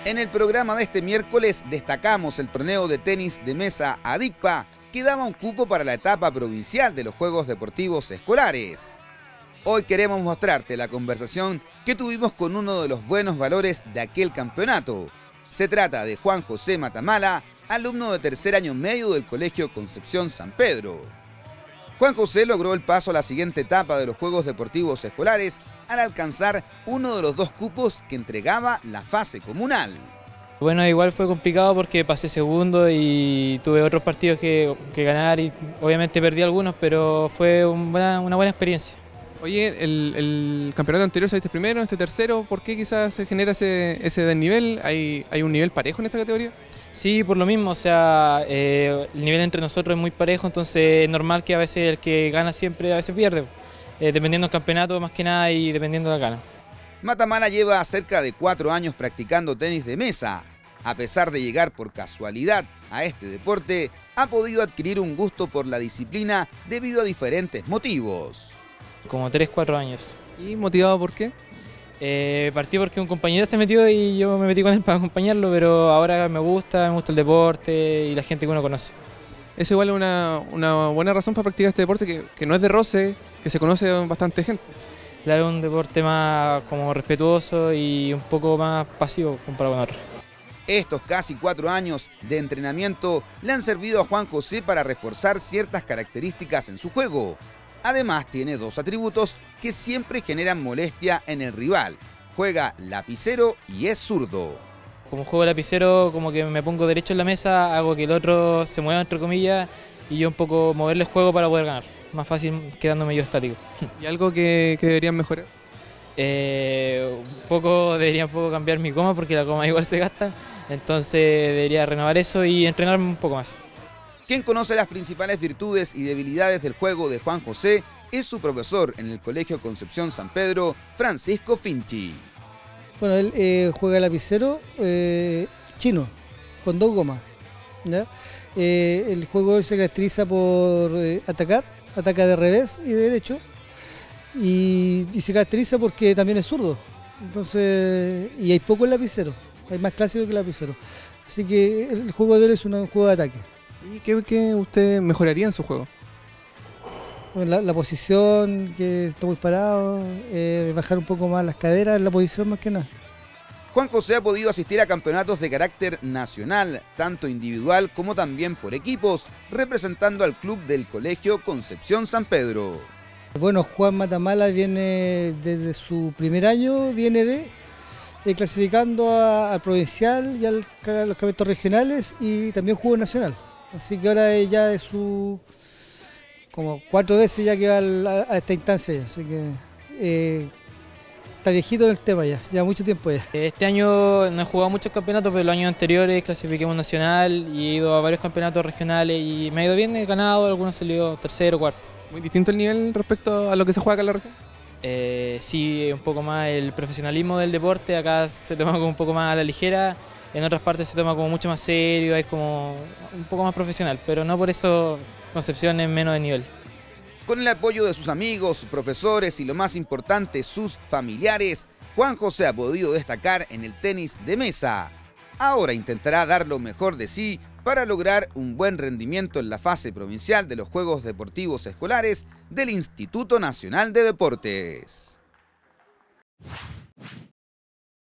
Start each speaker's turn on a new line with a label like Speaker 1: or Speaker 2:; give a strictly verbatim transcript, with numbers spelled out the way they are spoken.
Speaker 1: En el programa de este miércoles destacamos el torneo de tenis de mesa ADICPA, que daba un cupo para la etapa provincial de los Juegos Deportivos Escolares. Hoy queremos mostrarte la conversación que tuvimos con uno de los buenos valores de aquel campeonato. Se trata de Juan José Matamala, alumno de tercer año medio del Colegio Concepción San Pedro. Juan José logró el paso a la siguiente etapa de los Juegos Deportivos Escolares al alcanzar uno de los dos cupos que entregaba la fase comunal.
Speaker 2: Bueno, igual fue complicado porque pasé segundo y tuve otros partidos que, que ganar y obviamente perdí algunos, pero fue un buena, una buena experiencia.
Speaker 3: Oye, el, el campeonato anterior saliste primero, este tercero, ¿por qué quizás se genera ese, ese desnivel? ¿Hay, ¿Hay un nivel parejo en esta categoría?
Speaker 2: Sí, por lo mismo, o sea, eh, el nivel entre nosotros es muy parejo, entonces es normal que a veces el que gana siempre a veces pierde, eh, dependiendo del campeonato más que nada y dependiendo de la gana.
Speaker 1: Matamala lleva cerca de cuatro años practicando tenis de mesa. A pesar de llegar por casualidad a este deporte, ha podido adquirir un gusto por la disciplina debido a diferentes motivos.
Speaker 2: Como tres, cuatro años.
Speaker 3: ¿Y motivado por qué?
Speaker 2: Eh, partí porque un compañero se metió y yo me metí con él para acompañarlo, pero ahora me gusta, me gusta el deporte y la gente que uno conoce.
Speaker 3: Eso igual es una, una buena razón para practicar este deporte, que, que no es de roce, que se conoce bastante gente.
Speaker 2: Claro, un deporte más como respetuoso y un poco más pasivo comparado con otros.
Speaker 1: Estos casi cuatro años de entrenamiento le han servido a Juan José para reforzar ciertas características en su juego. Además, tiene dos atributos que siempre generan molestia en el rival. Juega lapicero y es zurdo.
Speaker 2: Como juego lapicero, como que me pongo derecho en la mesa, hago que el otro se mueva entre comillas y yo un poco moverle el juego para poder ganar. Más fácil quedándome yo estático.
Speaker 3: ¿Y algo que, que deberían mejorar?
Speaker 2: Eh, un poco, debería un poco cambiar mi goma porque la goma igual se gasta. Entonces debería renovar eso y entrenarme un poco más.
Speaker 1: Quien conoce las principales virtudes y debilidades del juego de Juan José es su profesor en el Colegio Concepción San Pedro, Francisco Finchi.
Speaker 4: Bueno, él eh, juega lapicero eh, chino, con dos gomas. ¿ya? Eh, el juego se caracteriza por eh, atacar, ataca de revés y de derecho, y, y se caracteriza porque también es zurdo. Entonces, y hay poco en lapicero, hay más clásico que lapicero. Así que el juego de él es un juego de ataque.
Speaker 3: ¿Y qué, qué usted mejoraría en su juego?
Speaker 4: La, la posición, que está muy parado, eh, bajar un poco más las caderas, la posición más que nada.
Speaker 1: Juan José ha podido asistir a campeonatos de carácter nacional, tanto individual como también por equipos, representando al club del Colegio Concepción San Pedro.
Speaker 4: Bueno, Juan Matamala viene desde su primer año, viene de eh, clasificando a, al provincial y al, a los campeonatos regionales y también jugó nacional. Así que ahora ya es su, como cuatro veces ya que va a, a esta instancia ya, así que eh, está viejito en el tema ya, ya mucho tiempo ya.
Speaker 2: Este año no he jugado muchos campeonatos, pero los años anteriores clasifiqué un nacional y he ido a varios campeonatos regionales y me ha ido bien, he ganado, algunos salió tercero, cuarto.
Speaker 3: ¿Muy distinto el nivel respecto a lo que se juega acá en la región?
Speaker 2: Eh, sí, un poco más el profesionalismo del deporte, acá se toma como un poco más a la ligera. En otras partes se toma como mucho más serio, es como un poco más profesional, pero no por eso Concepción es menos de nivel.
Speaker 1: Con el apoyo de sus amigos, profesores y lo más importante, sus familiares, Juan José ha podido destacar en el tenis de mesa. Ahora intentará dar lo mejor de sí para lograr un buen rendimiento en la fase provincial de los Juegos Deportivos Escolares del Instituto Nacional de Deportes.